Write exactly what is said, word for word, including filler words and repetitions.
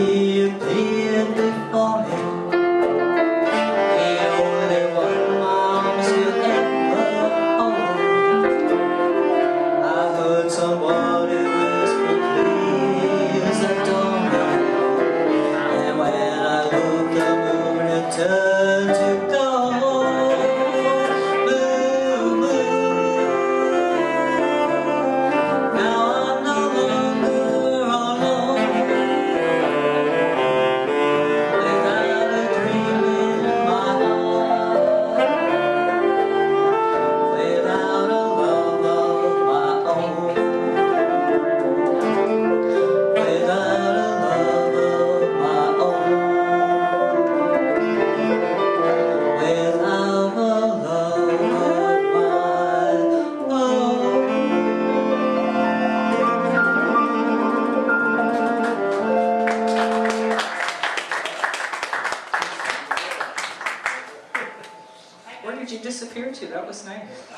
he appeared before me, the only one my arms could ever hold. I heard somebody whisper, please adore me, and when I looked, the moon had turned to gold. Blue moon, now I'm no longer alone, without a dream in my heart, without a love of my own, without a love of my own, without a love of my own. Where did you disappear to? That was nice.